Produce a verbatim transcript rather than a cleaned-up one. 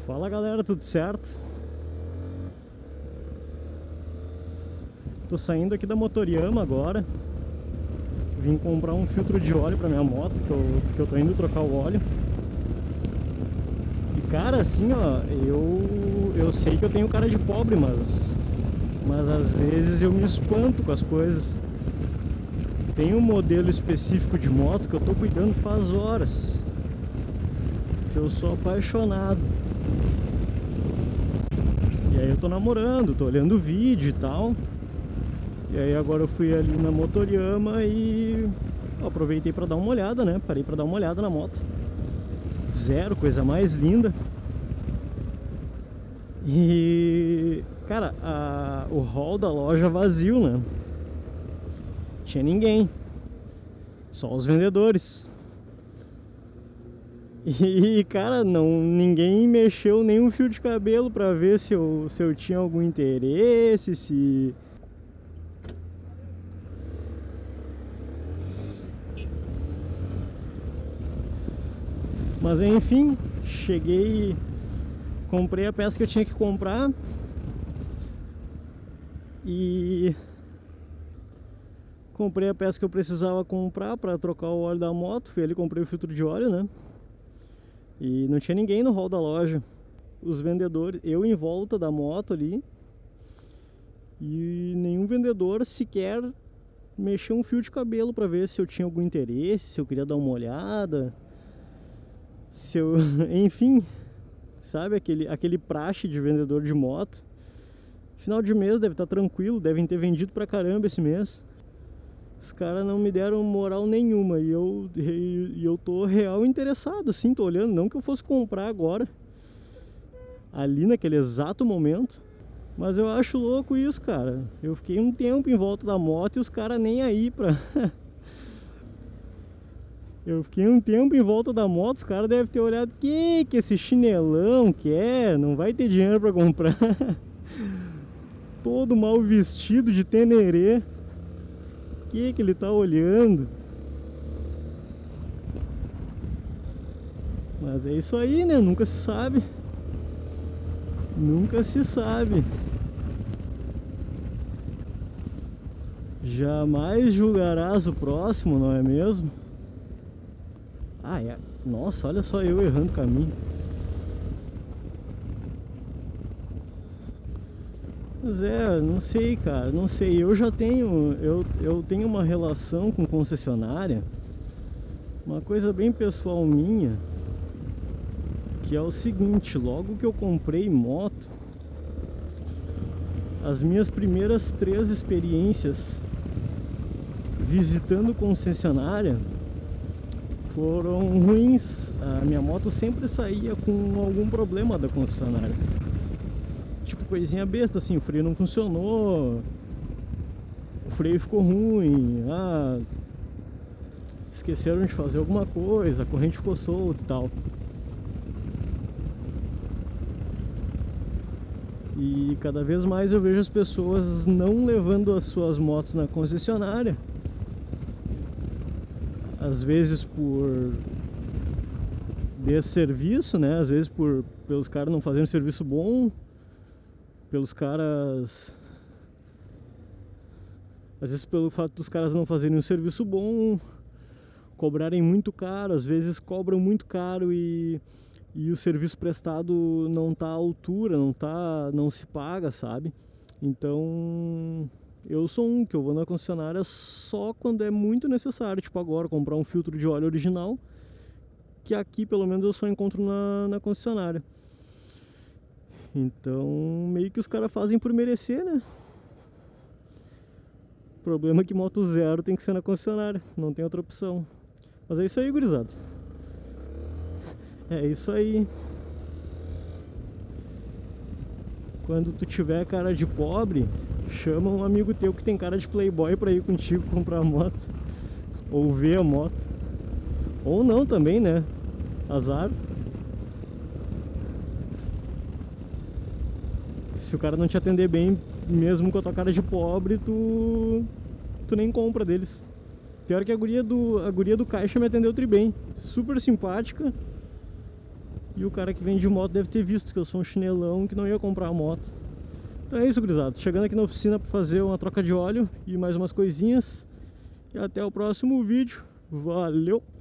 Fala galera, tudo certo? Tô saindo aqui da Motoriama agora. Vim comprar um filtro de óleo pra minha moto, que eu, que eu tô indo trocar o óleo. E cara, assim ó, eu, eu sei que eu tenho cara de pobre, mas, mas às vezes eu me espanto com as coisas. Tem um modelo específico de moto que eu tô cuidando faz horas, que eu sou apaixonado. E aí eu tô namorando, tô olhando vídeo e tal. E aí agora eu fui ali na Motoriama e eu aproveitei pra dar uma olhada, né? Parei pra dar uma olhada na moto. Zero, coisa mais linda. E... cara, a... o hall da loja vazio, né? Tinha ninguém. Só os vendedores. E, cara, não, ninguém mexeu nenhum fio de cabelo pra ver se eu, se eu tinha algum interesse, se... Mas enfim, cheguei, comprei a peça que eu tinha que comprar e comprei a peça que eu precisava comprar para trocar o óleo da moto. Fui ali, comprei o filtro de óleo, né? E não tinha ninguém no hall da loja. Os vendedores, eu em volta da moto ali, e nenhum vendedor sequer mexeu um fio de cabelo para ver se eu tinha algum interesse, se eu queria dar uma olhada. Se eu, enfim, sabe, aquele, aquele praxe de vendedor de moto. Final de mês deve estar tranquilo, devem ter vendido pra caramba esse mês. Os caras não me deram moral nenhuma e eu, e, e eu tô real interessado, assim, tô olhando. Não que eu fosse comprar agora, ali naquele exato momento, mas eu acho louco isso, cara. Eu fiquei um tempo em volta da moto e os caras nem aí pra... Eu fiquei um tempo em volta da moto, os caras devem ter olhado, que que esse chinelão quer? Não vai ter dinheiro pra comprar. Todo mal vestido de tenerê. Que que ele tá olhando? Mas é isso aí, né? Nunca se sabe. Nunca se sabe. Jamais julgarás o próximo, não é mesmo? Ah, é. Nossa, olha só eu errando o caminho. Mas é, não sei, cara, não sei. Eu já tenho, eu, eu tenho uma relação com concessionária, uma coisa bem pessoal minha, que é o seguinte: logo que eu comprei moto, as minhas primeiras três experiências visitando concessionária foram ruins. A minha moto sempre saía com algum problema da concessionária. Tipo coisinha besta, assim, o freio não funcionou, o freio ficou ruim, ah, esqueceram de fazer alguma coisa, a corrente ficou solta e tal. E cada vez mais eu vejo as pessoas não levando as suas motos na concessionária. Às vezes por desserviço, né? Às vezes por pelos caras não fazerem um serviço bom, pelos caras, às vezes pelo fato dos caras não fazerem um serviço bom, cobrarem muito caro, às vezes cobram muito caro e, e o serviço prestado não tá à altura, não tá, não se paga, sabe? Então eu sou um que eu vou na concessionária só quando é muito necessário, tipo agora, comprar um filtro de óleo original, que aqui pelo menos eu só encontro na, na concessionária. Então meio que os caras fazem por merecer, né? O problema é que moto zero tem que ser na concessionária, não tem outra opção. Mas é isso aí, gurizada. É isso aí. Quando tu tiver cara de pobre, chama um amigo teu que tem cara de playboy pra ir contigo comprar a moto, ou ver a moto. Ou não também, né? Azar. Se o cara não te atender bem, mesmo com a tua cara de pobre, tu tu nem compra deles. Pior que a guria do, a guria do caixa me atendeu tri bem. Super simpática. E o cara que vende moto deve ter visto que eu sou um chinelão que não ia comprar a moto. Então é isso, gurizada. Chegando aqui na oficina para fazer uma troca de óleo e mais umas coisinhas. E até o próximo vídeo. Valeu!